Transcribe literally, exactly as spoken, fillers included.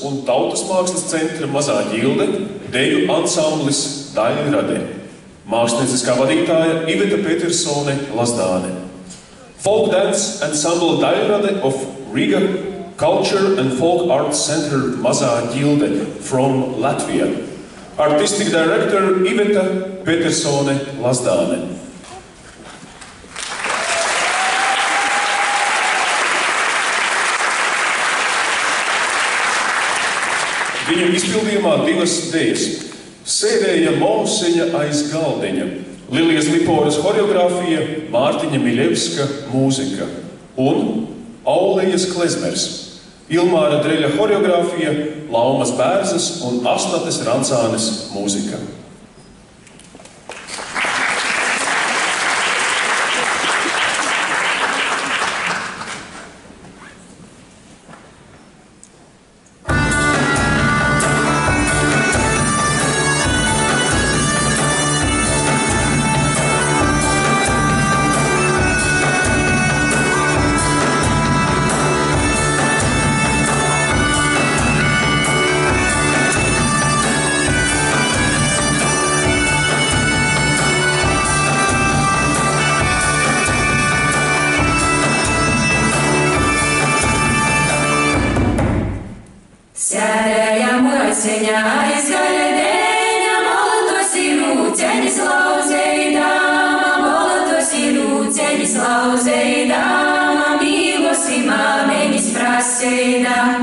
un tautas mākslas centra Mazā ģilde, deju ansamblis Daļrade. Mākslinieckā vadītāja Iveta Petersone Lazdāne. Folk dance ensemble Daļrade of Riga Culture and Folk Arts Center Mazā ģilde from Latvia. Artistic director Iveta Petersone Lazdāne. Viņu izpildījumā divas dejas. Sēdēja Mauseņa aiz galdiņa, Lilijas Liporas horeogrāfija, Mārtiņa Miļevska mūzika un Aulejas klezmers, Ilmāra Dreļa horeogrāfija, Laumas Bērzas un Asnates Rancānes mūzika. Sēdēja Mauseņa aiz galdiņa, molotos ir rūceņas lauzeidama, molotos ir rūceņas lauzeidama, mīlos ir māmeņas praseidama.